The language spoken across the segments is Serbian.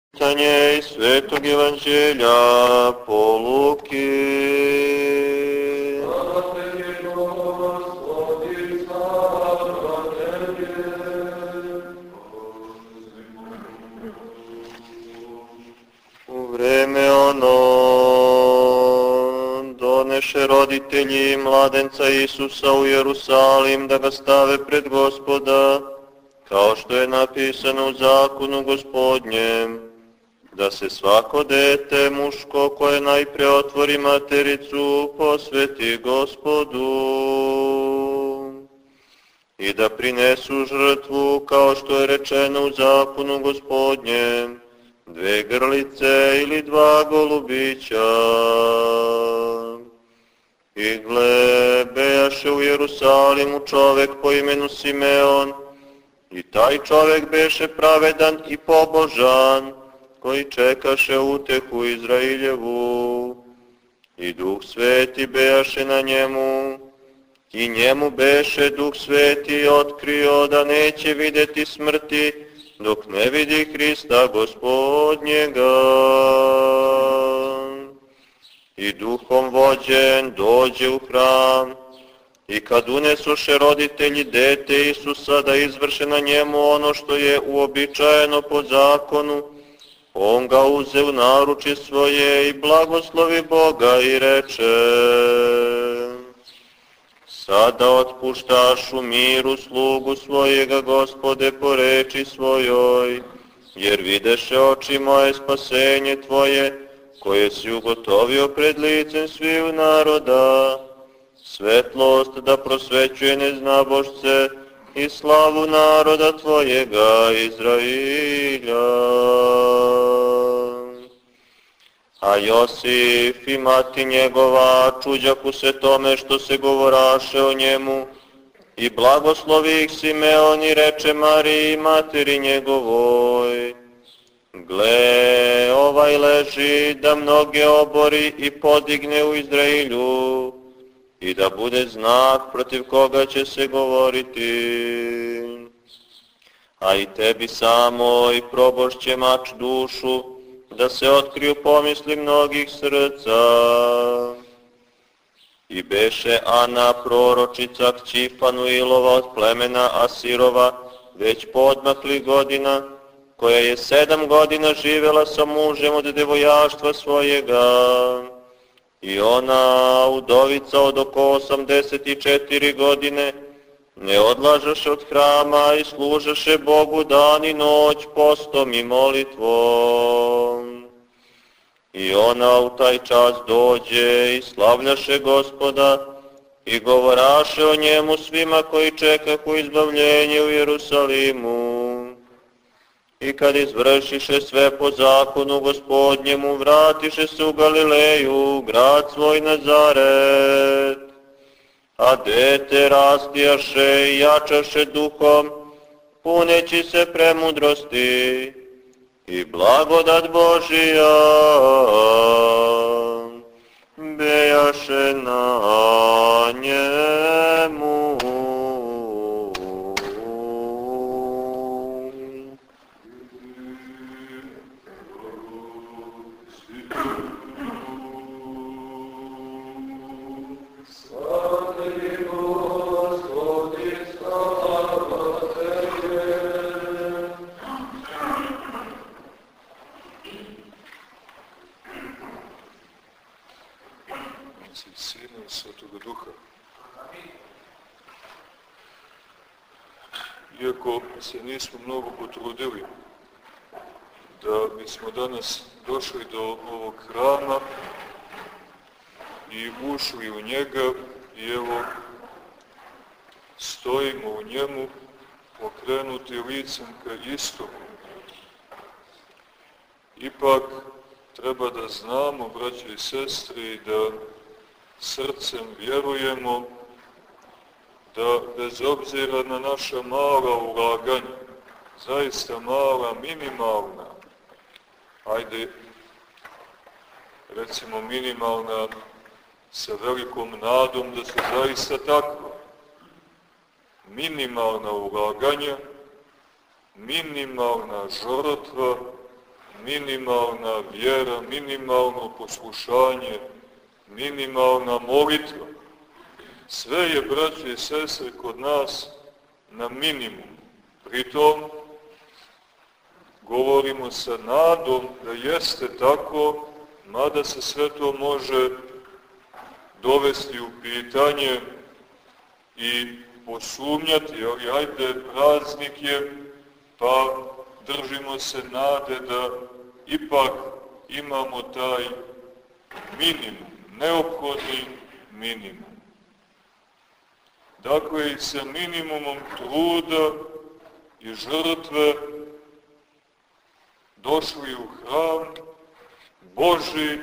Čitanje iz Svetog Evanđelja po Luki. Slava tebi, Gospodi, slava tebi. U vreme ono doneše roditelji mladenca Isusa u Jerusalim da ga stave pred Gospoda, kao što je napisano u zakonu Gospodnjem, da se svako dete muško koje najpre otvori matericu posveti Gospodu i da prinesu žrtvu kao što je rečeno u zakonu Gospodnjem, 2 grlice ili 2 golubića. I gle, bejaše u Jerusalimu čovek po imenu Simeon, i taj čovek beše pravedan i pobožan, koji čekaše utehu Izrailjevu. I Duh Sveti bejaše na njemu, i njemu beše Duh Sveti otkrio da neće vidjeti smrti, dok ne vidi Hrista Gospodnjega. I duhom vođen dođe u hram, i kad unesoše roditelji dete Isusa da izvrše na njemu ono što je uobičajeno po zakonu, on ga uze u naručje svoje i blagoslovi Boga i reče: sada otpuštaš u miru slugu svojega, Gospode, po reči svojoj, jer videše oči moje spasenje tvoje, koje si ugotovio pred licem sviju naroda, svetlost da prosvećuje neznabošce i slavu naroda tvojega Izrailja. A Josif i mati njegova čuđaku se tome što se govoraše o njemu, i blagoslovi ih Simeon i reče Mariji materi njegovoj: gle, ovaj leži da mnoge obori i podigne u Izrailju, i da bude znak protiv koga će se govoriti. A i tebi samoj probošće mač dušu, da se otkriju pomisli mnogih srca. I beše Ana proročica kći Fanuilova od plemena Asirova, već poodmaklih godina, koja je 7 godina živjela sa mužem od devojaštva svojega. I ona, udovica od oko 84 godine, ne odlažaše od hrama i služaše Bogu dan i noć postom i molitvom. I ona u taj čas dođe i slavljaše Gospoda i govoraše o njemu svima koji čekahu izbavljenje u Jerusalimu. I kad izvršiše sve po zakonu Gospodnjemu, vratiše se u Galileju, grad svoj Nazaret. A dete rastijaše i jačaše duhom, puneći se premudrosti, i blagodat Božija bejaše na njemu. Svetoga Duha. Iako se nismo mnogo potrudili da bismo danas došli do ovog hrama i ušli u njega, i evo stojimo u njemu okrenuti licem ka istoku. Ipak treba da znamo, braće i sestre, da srcem vjerujemo da bez obzira na naša mala ulaganja, zaista mala, minimalna, ajde recimo minimalna sa velikom nadom da su zaista takva, minimalna ulaganja, minimalna žrtva, minimalna vjera, minimalno poslušanje, minimalna molitva. Sve je, braće i sestre, kod nas na minimum. Pritom, govorimo sa nadom da jeste tako, mada se sve to može dovesti u pitanje i posumnjati, ali ajde, praznik je, pa držimo se nade da ipak imamo taj minimum, neophodni minimum. Dakle, i sa minimumom truda i žrtve došli u hram Božji,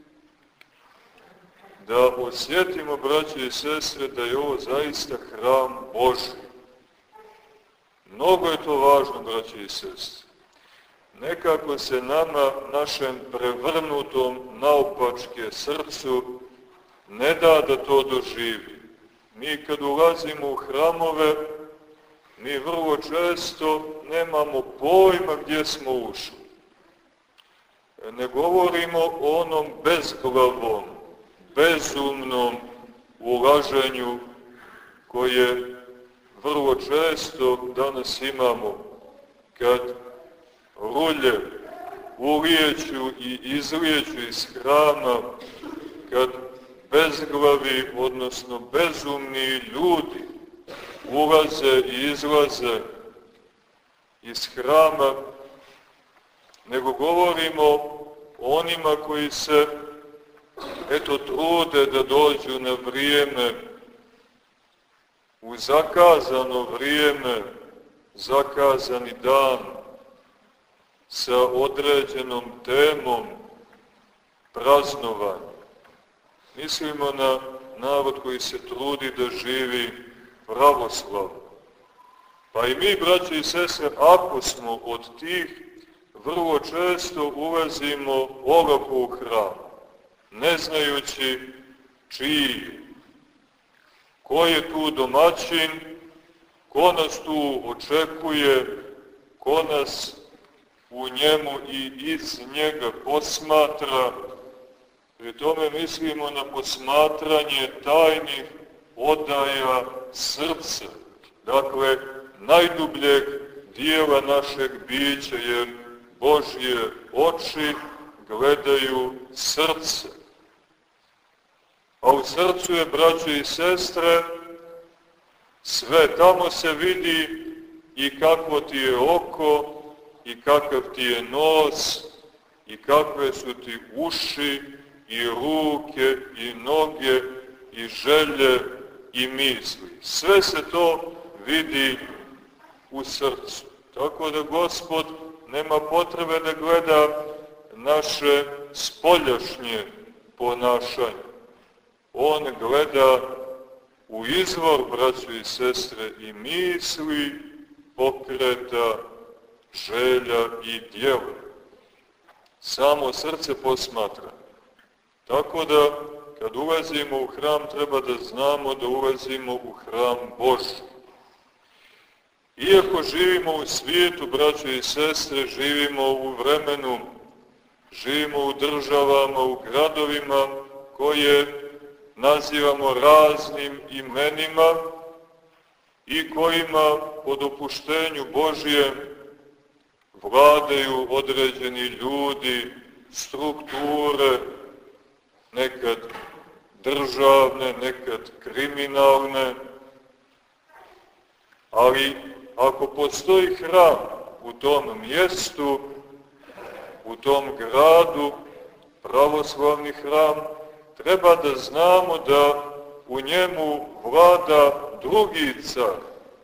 da osjetimo, braće i sestre, da je ovo zaista hram Božji. Mnogo je to važno, braće i sestre. Nekako se nama, našem prevrnutom naopačke srcu, ne da da to doživi. Mi kad ulazimo u hramove, mi vrlo često nemamo pojma gdje smo ušli. Ne govorimo o onom bezglavom, bezumnom ulaženju koje vrlo često danas imamo, kad rulje ulijeću i izlijeću iz hrama, kad bezglavi, odnosno bezumni ljudi ulaze i izlaze iz hrama, nego govorimo o onima koji se trude da dođu na vrijeme, u zakazano vrijeme, zakazani dan, sa određenom temom praznovanja. Mislimo na narod koji se trudi da živi pravoslavno. Pa i mi, braći i sestre, ako smo od tih, vrlo često ulazimo olako u hram, ne znajući čiji, ko je tu domaćin, ko nas tu očekuje, ko nas u njemu i iz njega posmatra. Pri tome mislimo na posmatranje tajnih odaja srca, dakle, najdubljeg dijela našeg bića, jer Božje oči gledaju srce. A u srcu je, braće i sestre, sve. Tamo se vidi i kakvo ti je oko, i kakav ti je nos, i kakve su ti uši, i ruke, i noge, i želje, i misli. Sve se to vidi u srcu. Tako da Gospod nema potrebe da gleda naše spoljašnje ponašanje. On gleda u izvor, braćo i sestre, i misli, pokreta, želja i djela. Samo srce posmatra. Tako da, kad ulazimo u hram, treba da znamo da ulazimo u hram Božji. Iako živimo u svijetu, braćo i sestre, živimo u vremenu, živimo u državama, u gradovima koje nazivamo raznim imenima i kojima po dopuštenju Božjem vladaju određeni ljudi, strukture, nekad državne, nekad kriminalne, ali ako postoji hram u tom mjestu, u tom gradu, pravoslavni hram, treba da znamo da u njemu vlada drugi car,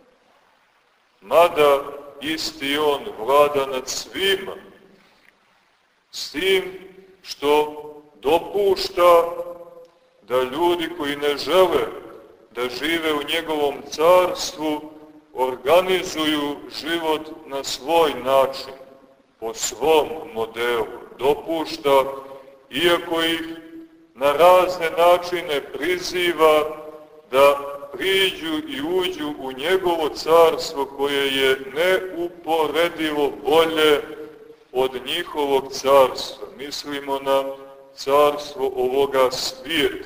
mada isti on vlada nad svima, s tim što dopušta da ljudi koji ne žele da žive u njegovom carstvu organizuju život na svoj način, po svom modelu. Dopušta, iako ih na razne načine priziva da priđu i uđu u njegovo carstvo koje je neuporedivo bolje od njihovog carstva. Mislimo na carstvo ovoga svijeta.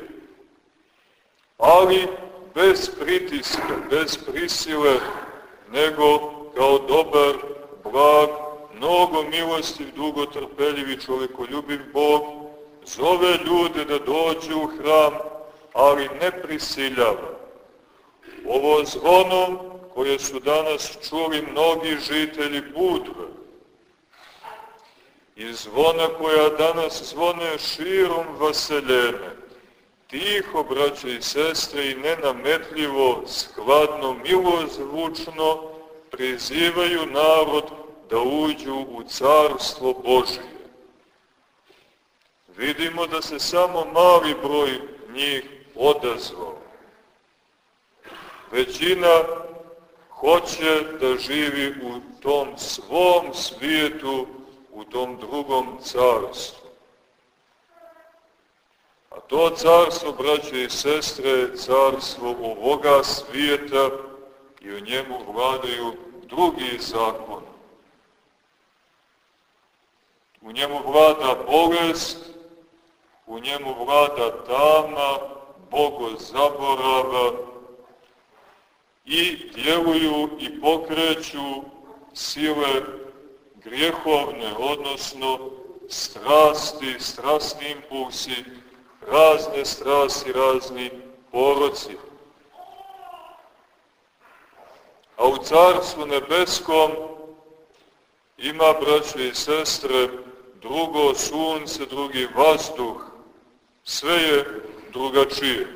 Ali bez pritiska, bez prisile, nego kao dobar, blag, mnogo milostiv, dugotrpeljiv i čovjekoljubiv Bog zove ljude da dođu u hram, ali ne prisiljava. Ovo zvono koje su danas čuli mnogi žitelji Budve i zvona koja danas zvone širom vaseljene, tiho, braće i sestre, i nenametljivo, skladno, milozvučno prizivaju narod da uđu u carstvo Božije. Vidimo da se samo mali broj njih odazvao. Većina hoće da živi u tom svom svijetu, u tom drugom carstvu. A to carstvo, braće i sestre, je carstvo ovoga svijeta i u njemu vladaju drugi zakon. U njemu vlada bolest, u njemu vlada tama, bogozaborava i djeluju i pokreću sile grijehovne, odnosno strasti, strasni impulsi, razne strasti, razni poroci. A u Carstvu nebeskom ima, braće i sestre, drugo sunce, drugi vazduh, sve je drugačije.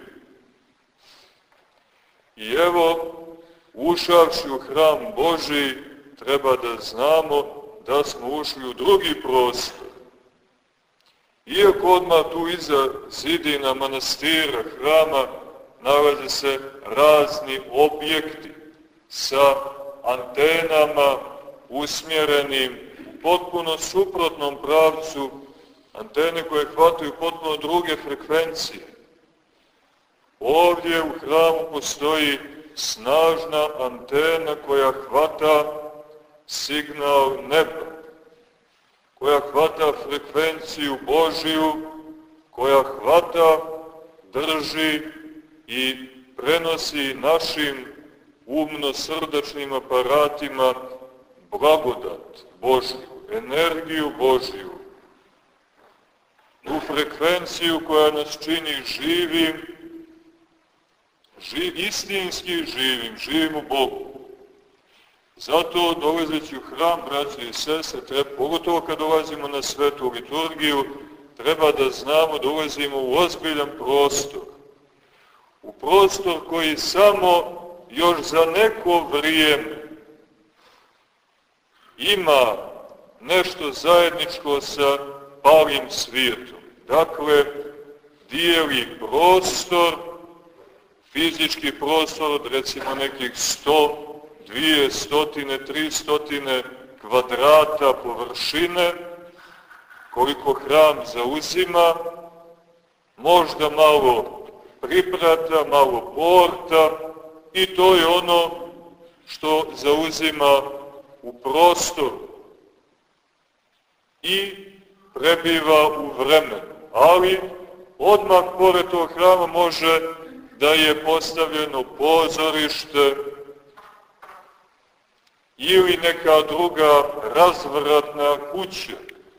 I evo, ušavši u hram Božiji, treba da znamo da smo ušli u drugi prostor. Iako odmah tu iza zidina manastira, hrama, nalaze se razni objekti sa antenama usmjerenim u potpuno suprotnom pravcu, antene koje hvataju potpuno druge frekvencije. Ovdje u hramu postoji snažna antena koja hvata signal neba, koja hvata frekvenciju Božiju, koja hvata, drži i prenosi našim umno-srdačnim aparatima blagodat Božju, energiju Božju, tu frekvenciju koja nas čini živim, istinski živim u Bogu. Zato, dolazeći u hram, braće i sestre, pogotovo kad dolazimo na svetu liturgiju, treba da znamo da ulazimo u ozbiljan prostor. U prostor koji samo još za neko vrijeme ima nešto zajedničko sa palim svijetom. Dakle, dijeli prostor, fizički prostor od recimo nekih 100, 200, 300 kvadrata površine, koliko hram zauzima, možda malo priprata, malo porta, i to je ono što zauzima u prostoru i prebiva u vremenu. Ali odmah pored tog hrama može da je postavljeno pozorište ili neka druga razvratna kuća.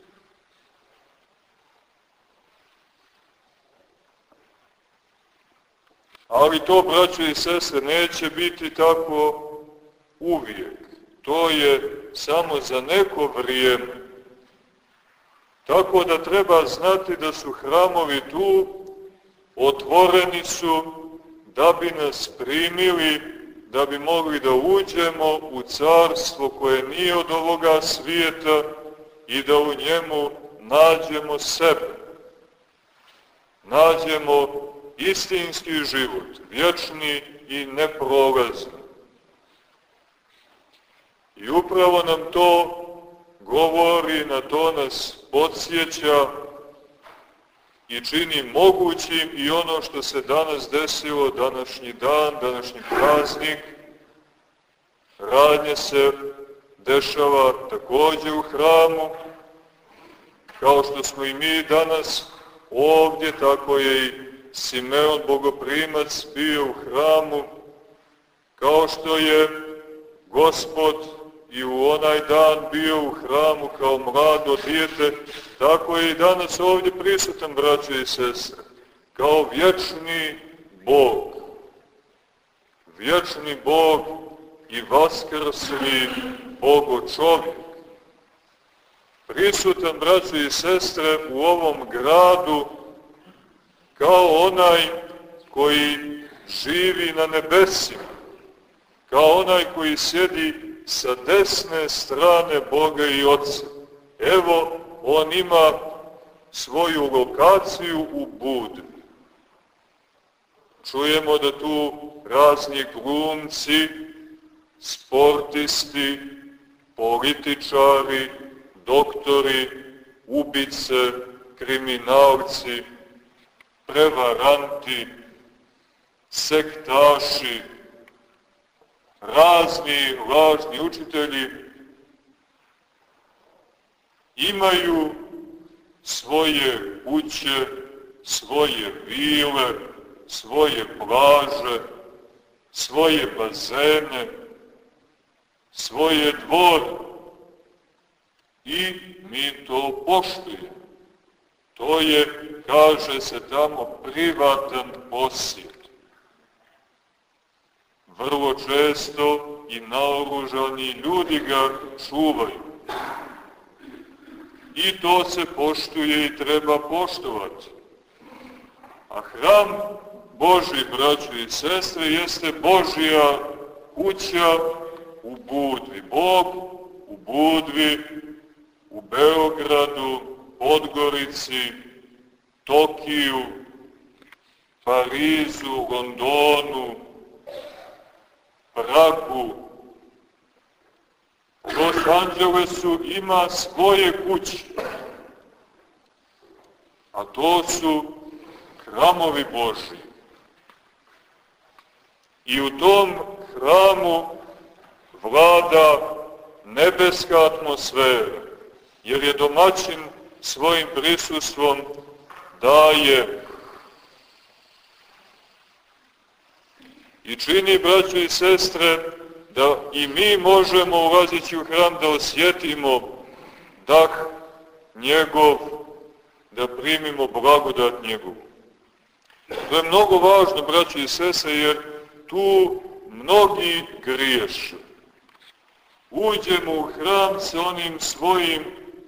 Ali to, braćo i sestre, neće biti tako uvijek. To je samo za neko vrijeme. Tako da treba znati da su hramovi tu, otvoreni su da bi nas primili, da bi mogli da uđemo u carstvo koje nije od ovoga svijeta i da u njemu nađemo sebe. Nađemo istinski život, vječni i neprolazni. I upravo nam to govori, na to nas podsjeća i čini mogućim i ono što se danas desilo, današnji dan, današnji praznik. Radnje se dešava također u hramu, kao što smo i mi danas ovdje, tako je i Simeon Bogoprimac bio u hramu, kao što je Gospod i u onaj dan bio u hramu kao mlado dijete, tako je i danas ovdje prisutan, braće i sestre, kao vječni Bog. Vječni Bog i vaskrsli Bogo čovjek. Prisutan, braće i sestre, u ovom gradu kao onaj koji živi na nebesima, kao onaj koji sjedi sa desne strane Boga i Otca. Evo, on ima svoju lokaciju u Budvi. Čujemo da tu razni glumci, sportisti, političari, doktori, ubice, kriminalci, prevaranti, sektaši, razni lažni učitelji imaju svoje kuće, svoje vile, svoje plaže, svoje bazene, svoje dvore. I mi to poštujemo. To je, kaže se tamo, privatan posjed. Vrlo često i naoružani ljudi ga čuvaju. I to se poštuje i treba poštovati. A hram Božji, braćo i sestre, jeste Božja kuća u Budvi. Bog u Budvi, u Beogradu, Podgorici, Tokiju, Parizu, Londonu, Pragu, Los Angelesu ima svoje kuće, a to su hramovi Božji. I u tom hramu vlada nebeska atmosfera, jer je domaćin svojim prisustvom daje i čini, braćo i sestre, da i mi možemo, ulazeći u hram, da osjetimo dah njegov, da primimo blagodat njegovu. To je mnogo važno, braćo i sestre, jer tu mnogi griješe. Uđemo u hram sa onim svojim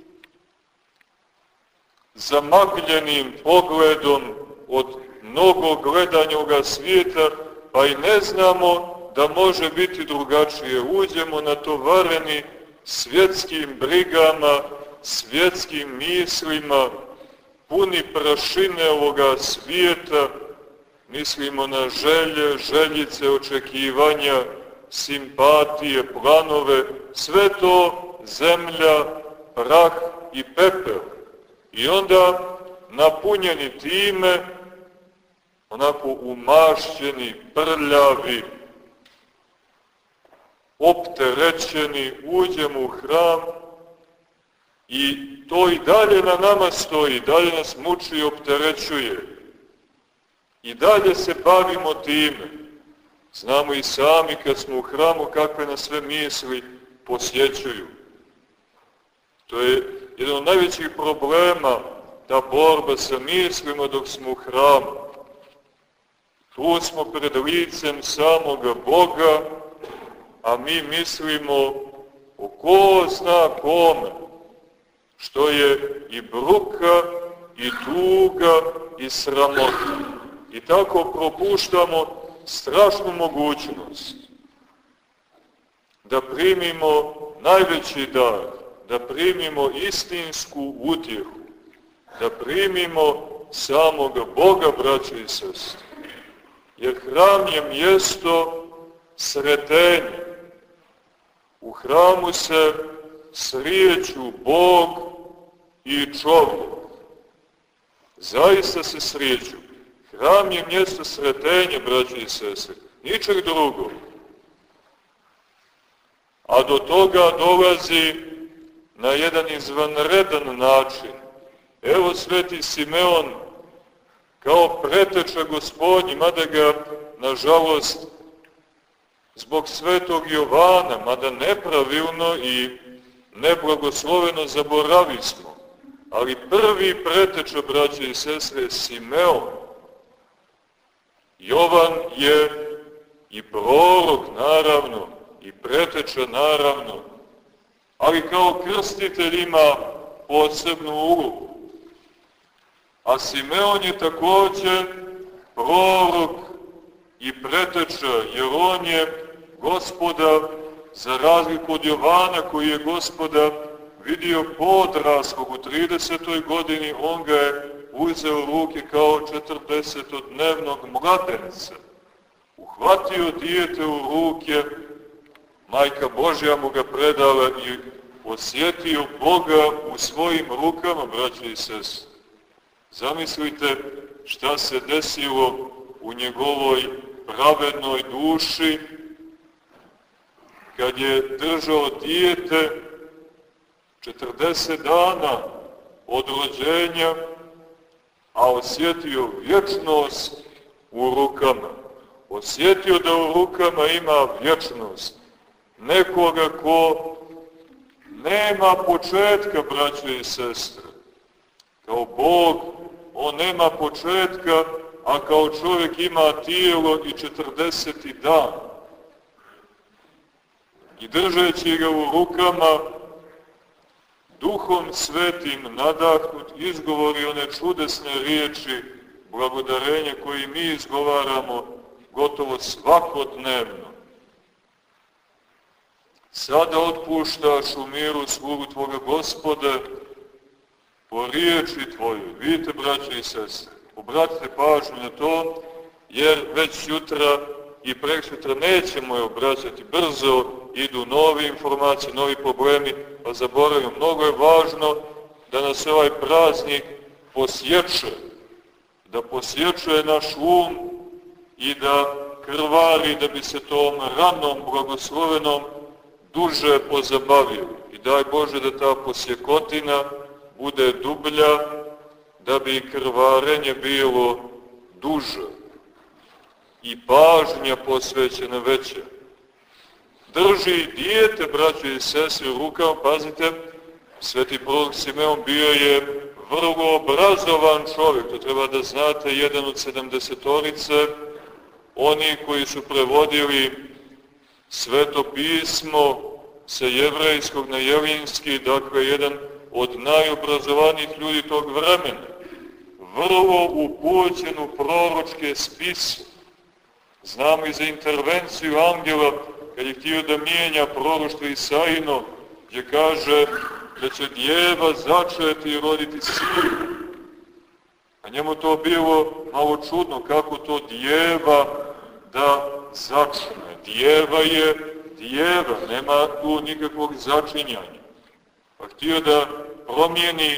zamagljenim pogledom od mnogo gledanja ovoga svijeta, pa i ne znamo da može biti drugačije. Uđemo natovareni svjetskim brigama, svjetskim mislima, puni prašine ovoga svijeta, mislimo na želje, željice, očekivanja, simpatije, planove, sve to zemlja, prah i pepel. I onda, napunjeni time, onako umašćeni, prljavi, opterećeni, uđemo u hram i to i dalje na nama stoji, dalje nas muči i opterećuje. I dalje se bavimo time. Znamo i sami kad smo u hramu kakve nas sve misli posjećuju. To je jedan od najvećih problema, ta borba sa mislima dok smo u hramu. Tu smo pred licem samoga Boga, a mi mislimo o ko zna kome, što je i bruka, i tuga, i sramota. I tako propuštamo strašnu mogućnost da primimo najveći dar, da primimo istinsku utjehu, da primimo samoga Boga, braće i sestre. Jer hram je mjesto sretenja. U hramu se srijeću Bog i čovjek. Zaista se srijeću. Hram je mjesto sretenja, braće i sestre, ničeg drugog. A do toga dolazi na jedan izvanredan način, Evo sveti Simeon kao preteča Gospodnji, mada ga, nažalost, zbog svetog Jovana, mada nepravilno i neblagosloveno zaboravismo, ali prvi preteča, braće i sestre, Simeon. Jovan je i prorok, naravno, i preteča, naravno, ali kao krstitelj ima posebnu ulogu. A Simeon je također prorok i preteča, jer on je Gospoda, za razliku od Jovana koji je Gospoda vidio podraslog u 30. godini, on ga je uzeo u ruke kao 40-dnevnog mladenca. Uhvatio dijete u ruke, Majka Božja mu ga predala i osjetio Boga u svojim rukama, braće i sestre. Zamislite šta se desilo u njegovoj pravednoj duši kad je držao dijete 40 dana od rođenja, a osjetio vječnost u rukama. Osjetio da u rukama ima vječnost. Nekoga ko nema početka, braće i sestre. Kao Bog, on nema početka, a kao čovjek ima tijelo i 40. dan. I držeći ga u rukama, Duhom Svetim nadahnut, izgovori one čudesne riječi blagodarenja koje mi izgovaramo gotovo svakodnevno. Sada otpuštaš u miru slugu Tvoga Gospode po riječi Tvojoj. Vidite, braće i sestre, obratite pažnju na to, jer već sutra i preksutra nećemo je obraćati. Brzo idu nove informacije, novi problemi, pa zaboravimo. Mnogo je važno da nas ovaj praznik posječe, da posječe naš um i da krvari, da bi se tom ranom, blagoslovenom duže pozabavili. I daj Bože da ta posjekotina bude dublja, da bi krvarenje bilo duže i pažnja posvećena veća. Drži dijete, braće i sestre, u rukama, pazite, sveti prorok Simeon bio je vrlo obrazovan čovjek, to treba da znate, jedan od 70-orice, oni koji su prevodili Sveto pismo sa jevrejskog na jelinski, dakle, jedan od najobrazovanijih ljudi tog vremena, vrlo upućen u proročke spise. Znamo i za intervenciju angela, kad je htio da mijenja proroštvo Isaino, gdje kaže da će djeva začeti i roditi sina. A njemu to bilo malo čudno, kako to djeva da začne. Djeva je djeva, nema tu nikakvog začinjanja. Pa htio da promijeni,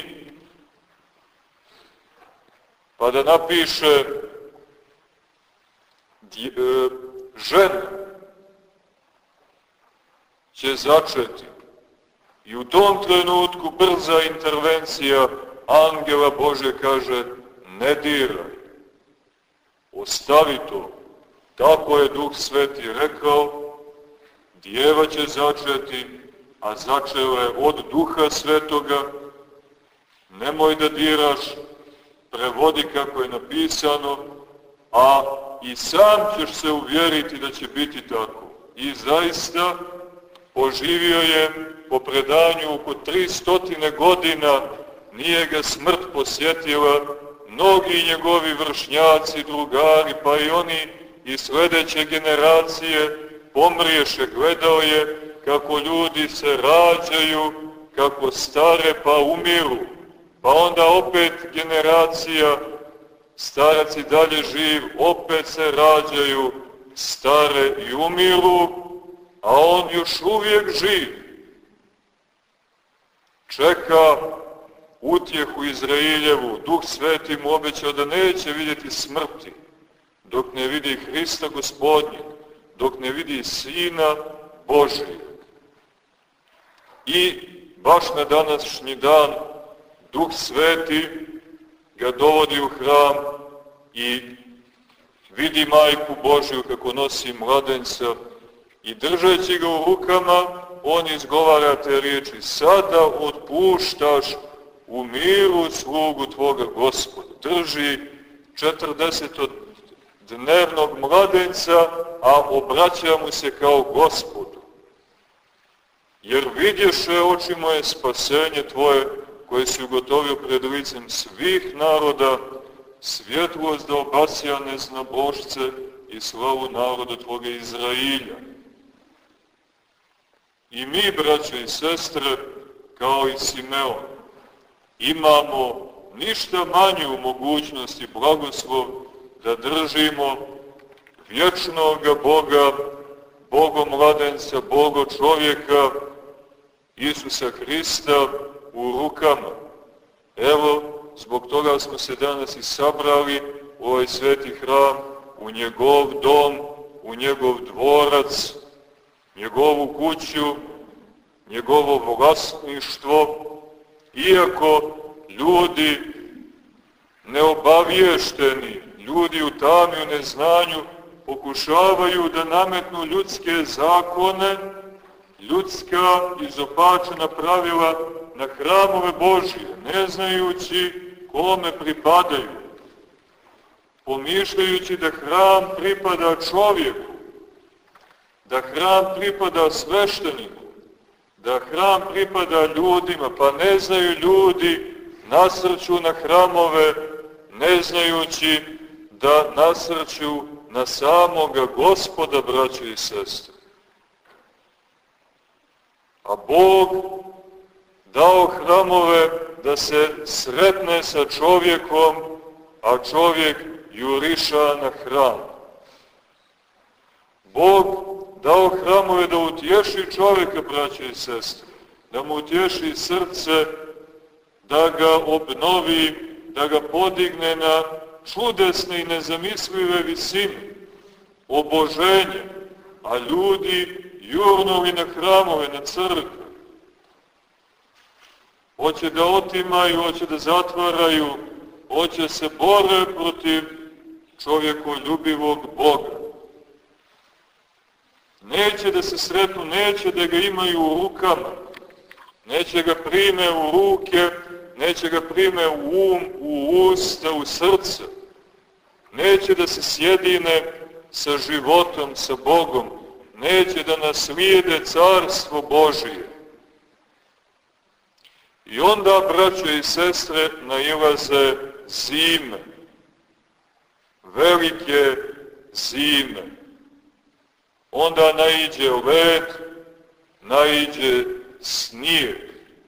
pa da napiše žena će začeti. I u tom trenutku brza intervencija angela Bože kaže, ne diraj, ostavi to. Tako je Duh Sveti rekao, djeva će začeti, a začela je od Duha Svetoga, nemoj da diraš, prevodi kako je napisano, a i sam ćeš se uvjeriti da će biti tako. I zaista poživio je po predanju oko 300 godina, nije ga smrt posjetila, mnogi njegovi vršnjaci, drugari, pa i oni iz sljedeće generacije pomriješe, gledao je kako ljudi se rađaju, kako stare pa umiru, pa onda opet generacija, starac i dalje živ, opet se rađaju, stare i umiru, a on još uvijek živ. Čeka utjehu Izrailjevu, Duh Sveti mu obećao da neće vidjeti smrti, dok ne vidi Hrista Gospodnjeg, dok ne vidi Sina Božijeg. I baš na današnji dan Duh Sveti ga dovodi u hram i vidi Majku Božju kako nosi mladenca i držeći ga u rukama, on izgovara te riječi: sada otpuštaš u miru slugu tvoga Gospoda. Drži 40-dnevnog mladenca, a obraća mu se kao Gospodu. Jer vidješe oči moje spasenje tvoje, koje si ugotovio pred licem svih naroda, svjetlost da obasja neznabošce i slavu naroda tvoga Izrailja. I mi, braće i sestre, kao i Simeon, imamo ništa manju mogućnost i blagoslov da držimo vječnoga Boga, Bogomladenca, Bogo čovjeka, Isusa Hrista u rukama. Evo, zbog toga smo se danas i sabrali u ovaj sveti hram, u njegov dom, u njegov dvorac, njegovu kuću, njegovo vlasništvo, iako ljudi neobaviješteni, ljudi u tami, u neznanju, pokušavaju da nametnu ljudske zakone, ljudska izopačena pravila na hramove Božije, ne znajući kome pripadaju, pomišljajući da hram pripada čovjeku, da hram pripada svešteniku, da hram pripada ljudima, pa ne znaju ljudi, nasrću na hramove, ne znajući da nasrću na samoga Gospoda, braće i sestre. A Bog dao hramove da se sretne sa čovjekom, a čovjek juriša na hram. Bog dao hramove da utješi čovjeka, braće i sestre, da mu utješi srce, da ga obnovi, da ga podigne na čudesne i nezamislive visine, oboženje, a ljudi jurnuli na hramove, na crkve. Hoće da otimaju, hoće da zatvaraju, hoće se bore protiv čovjekoljubivog Boga. Neće da se sretnu, neće da ga imaju u rukama, neće ga prime u ruke, neće ga prime u um, u usta, u srce. Neće da se sjedine sa životom, sa Bogom, neće da naslijede carstvo Božije. I onda, braćo i sestre, nailaze zime, velike zime. Onda naiđe led, naiđe snijeg.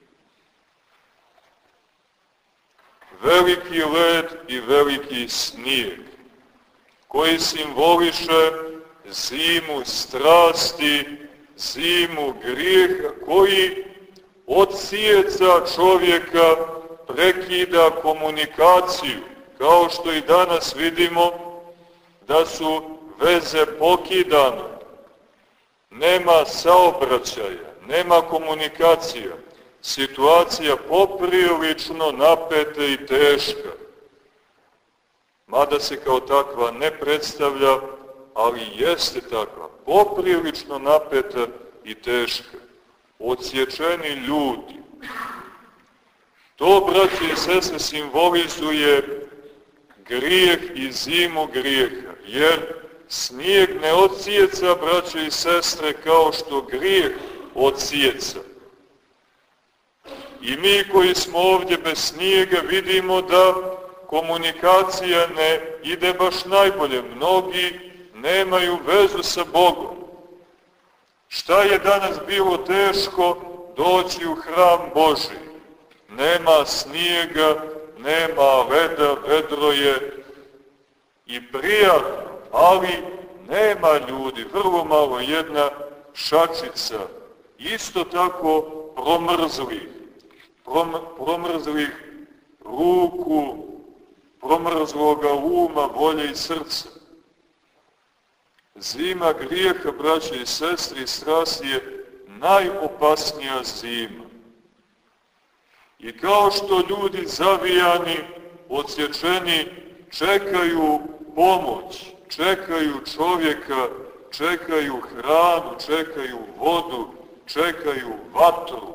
Veliki led i veliki snijeg, koji simboliše zimu strasti, zimu grijeha, koji odsjeca čovjeka, prekida komunikaciju, kao što i danas vidimo da su veze pokidane. Nema saobraćaja, nema komunikacija, situacija poprilično napeta i teška. Mada se kao takva ne predstavlja, ali jeste takva, poprilično napeta i teška. Odsječeni ljudi. To, braće i sestre, simbolizuje grijeh i zimu grijeha, jer snijeg ne odsjeca, braće i sestre, kao što grijeh odsjeca. I mi koji smo ovdje bez snijega vidimo da komunikacija ne ide baš najbolje. Mnogi nemaju vezu sa Bogom. Šta je danas bilo teško doći u hram Božji? Nema snijega, nema leda, vedro je i prijatno, ali nema ljudi, vrlo malo, jedna šačica, isto tako promrzlih ruku, promrzloga uma, volje i srca. Zima grijeha, braće i sestri, i strasti je najopasnija zima. I kao što ljudi zavijani, odsječeni, čekaju pomoć, čekaju čovjeka, čekaju hranu, čekaju vodu, čekaju vatru,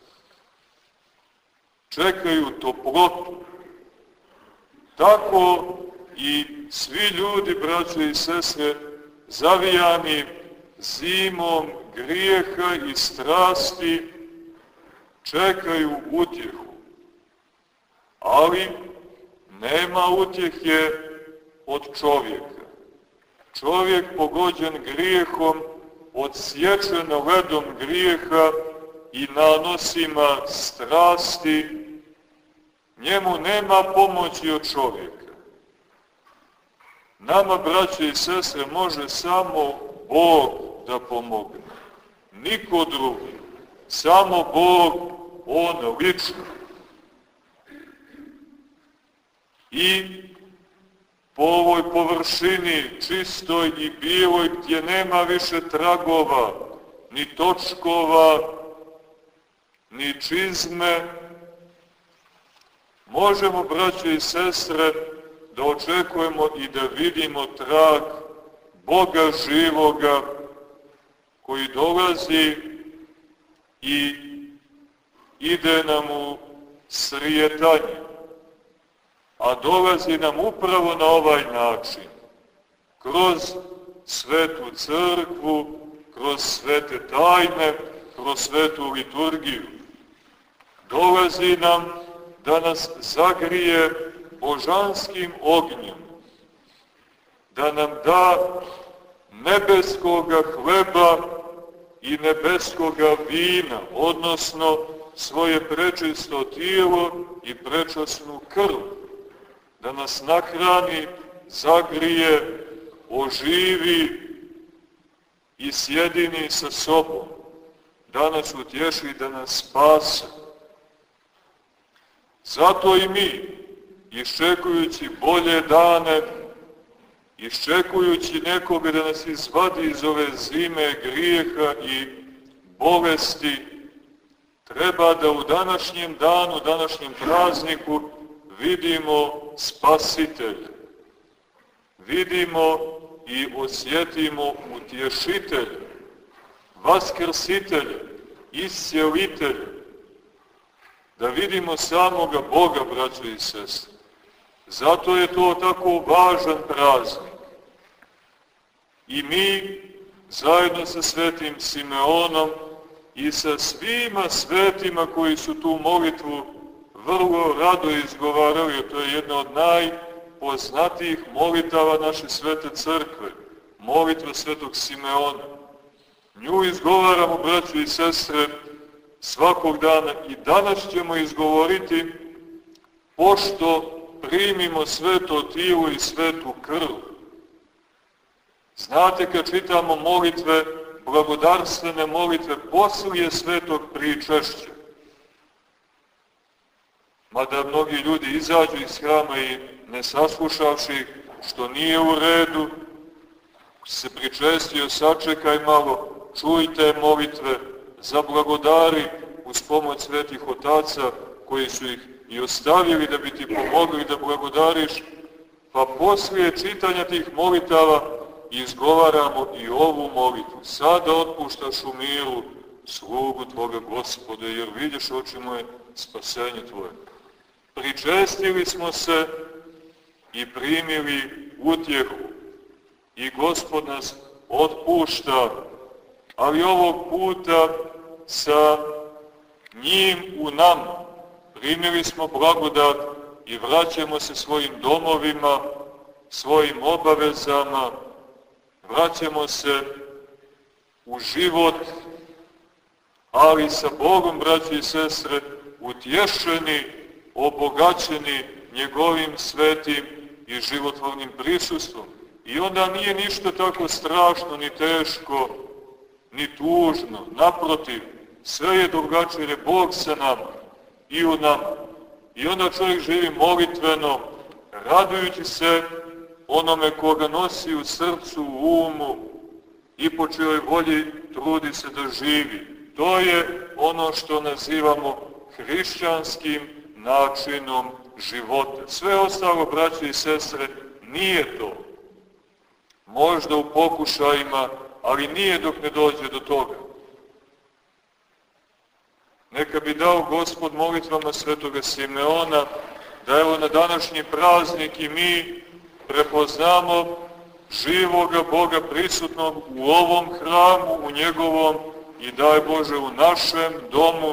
čekaju toplotu. Tako i svi ljudi, braće i sestre, zavijani zimom grijeha i strasti, čekaju utjehu. Ali nema utjehe od čovjeka. Čovjek pogođen grijehom, odsječen ledom grijeha i nanosima strasti, njemu nema pomoći od čovjeka. Nama, braće i sestre, može samo Bog da pomogne. Niko drugi. Samo Bog, On lično. I po ovoj površini čistoj i bijeloj, gdje nema više tragova, ni točkova, ni čizme, možemo, braće i sestre, da očekujemo i da vidimo trag Boga živoga koji dolazi i ide nam u srijetanje, a dolazi nam upravo na ovaj način, kroz svetu crkvu, kroz svete tajne, kroz svetu liturgiju. Dolazi nam da nas zagrije božanskim ognjem, da nam da nebeskoga hleba i nebeskoga vina, odnosno svoje prečisto tijelo i prečasnu krv, da nas nahrani, zagrije, oživi i sjedini sa sobom, da nas utješi, da nas spase. Zato i mi, iščekujući bolje dane, iščekujući nekoga da nas izvadi iz ove zime grijeha i bolesti, treba da u današnjem danu, današnjem prazniku vidimo Spasitelja. Vidimo i osjetimo Utješitelja, Vaskrsitelja, Iscjelitelja. Da vidimo samoga Boga, braćo i sestre. Zato je to tako važan praznik. I mi, zajedno sa svetim Simeonom i sa svima svetima koji su tu molitvu vrlo rado izgovarali, to je jedna od najpoznatijih molitava naše svete crkve, molitva svetog Simeona. Nju izgovaramo, braćo i sestre, svakog dana i danas ćemo izgovoriti pošto primimo sveto tijelo i svetu krv. Znate, kad čitamo molitve, blagodarstvene molitve poslije svetog pričešća, mada mnogi ljudi izađu iz hrama i ne saslušavši, što nije u redu, se pričestio, sačekaj malo, čujte molitve, zablagodari uz pomoć svetih otaca koji su ih i ostavili da bi ti pomogli da blagodariš, pa poslije čitanja tih molitava izgovaramo i ovu molitvu. Sada otpuštaš u miru slugu Tvoga, Gospode, jer vidiš, oči moje, spasenje Tvoje. Pričestili smo se i primili utjehu i Gospod nas otpušta, ali ovog puta sa njim u nama. Primili smo blagodat i vraćamo se svojim domovima, svojim obavezama, vraćamo se u život, ali sa Bogom, braći i sestre, utješeni, obogaćeni njegovim svetim i životvornim prisustvom. I onda nije ništa tako strašno, ni teško, ni tužno. Naprotiv, sve je drugačije, jer je Bog sa nama i u nama. I onda čovjek živi molitveno, radujući se onome koga nosi u srcu, u umu i po čijoj volji trudi se da živi. To je ono što nazivamo hrišćanskim načinom života. Sve ostalo, braće i sestre, nije to. Možda u pokušajima, ali nije dok ne dođe do toga. Neka bi dao Gospod molitvama svetoga Simeona da evo na današnji praznik i mi prepoznamo živoga Boga prisutnog u ovom hramu, u njegovom i daj Bože u našem domu,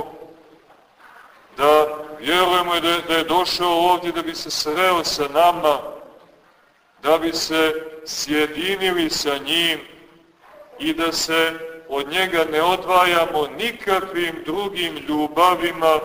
da vjerujemo da je došao ovdje da bi se sreo sa nama, da bi se sjedinili sa njim i da se od njega ne odvajamo nikakvim drugim ljubavima,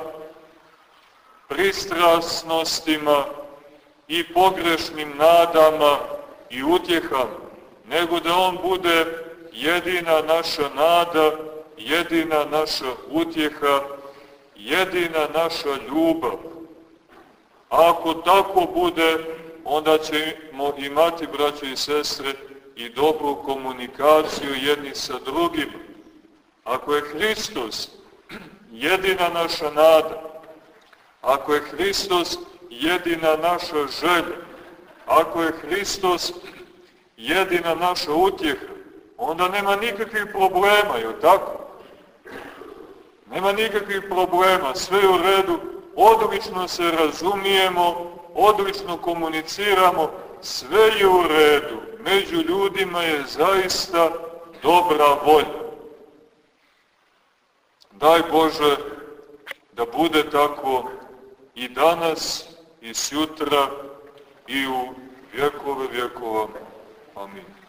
pristrasnostima i pogrešnim nadama i utjehama, nego da on bude jedina naša nada, jedina naša utjeha, jedina naša ljubav. A ako tako bude, onda ćemo imati, braće i sestre, i dobru komunikaciju jedni sa drugima. Ako je Hristos jedina naša nada, ako je Hristos jedina naša želja, ako je Hristos jedina naša utjeha, onda nema nikakvih problema, je li tako? Nema nikakvih problema, sve je u redu, odlično se razumijemo, odlično komuniciramo, sve je u redu, među ljudima je zaista dobra volja. Daj Bože da bude tako i danas, i sutra, i u vjekove vjekova. Amin.